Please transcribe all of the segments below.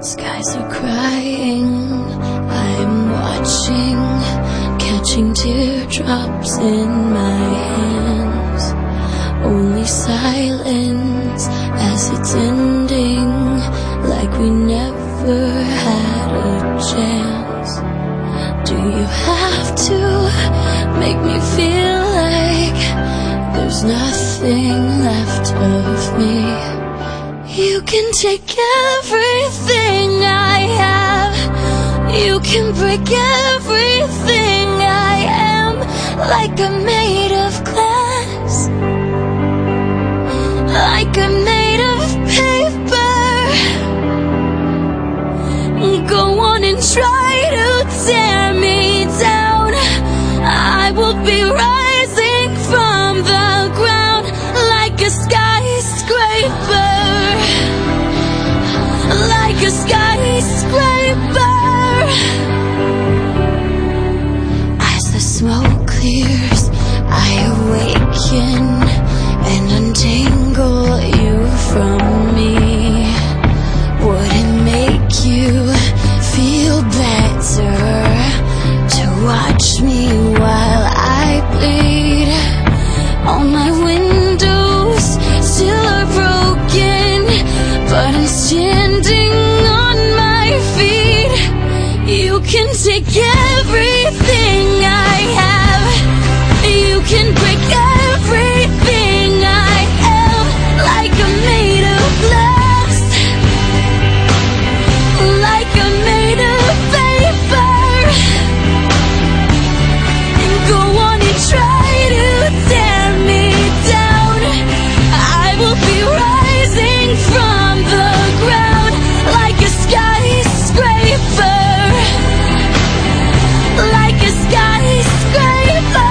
Skies are crying, I'm watching, catching teardrops in my hands. Only silence as it's ending, like we never had a chance. Do you have to make me feel like there's nothing left of me? You can take everything I have, you can break everything I am, like I'm made of glass, like I'm made of paper. Go on and try to tear me down, I will be rising from the ground like a skyscraper, like a skyscraper. As the smoke clears, I awaken and untangle you from me. Would it make you feel better to watch me while I bleed? All my windows still are broken, but I'm standing on my feet. You can take everything I have, you can break everything I am, like I'm made of glass, like I'm made of paper. And go on and try to tear me down, I will be rising from the ground like a skyscraper, like a skyscraper.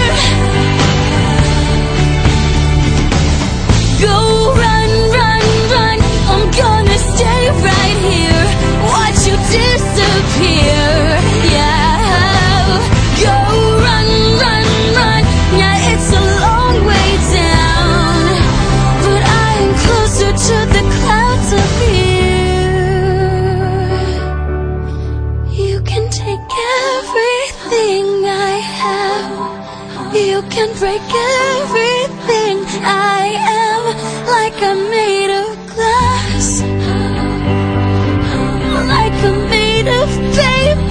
Go run, run, run, I'm gonna stay right here, watch you disappear, yeah. Go run, run, run, yeah, it's a long way down, but I am closer to the clouds up here. You can take everything I have, you can break everything I am, like I'm made of glass, like I'm made of paper.